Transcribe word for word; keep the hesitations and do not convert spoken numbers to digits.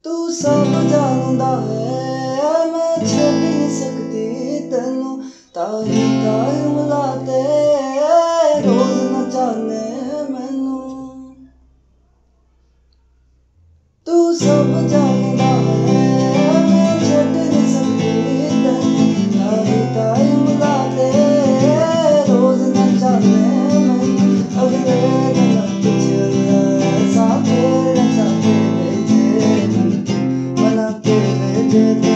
ਤੂੰ ਸਭ ਜਾਣਦਾ ਹੈ ਮੈਂ ਛੱਡ ਨਹੀਂ ਸਕਦੀ ਤੈਨੂੰ ਤਾਈ ਤਾਈ ਮਿਲਾਤੇ ਰੋਜ਼ ਨਾ ਜਾਣੇ ਮੈਨੂੰ ਤੂੰ ਸਭ ਜਾਣਦਾ ਹੈ ਮੈਂ ਛੱਡ ਨਹੀਂ ਸਕਦੀ ਤੈਨੂੰ ਤਾਈ ਤਾਈ ਮਿਲਾਤੇ ਰੋਜ਼ ਨਾ ਜਾਣੇ ਮੈਨੂੰ ਅਗਲੇ ਦਿਨ ਪਿੱਛੇ ਸਾਫੇ ਰਚਾ ਕੇ ਵੇਚੇ ਮਨਾ ਕੇ ਵੇਚੇ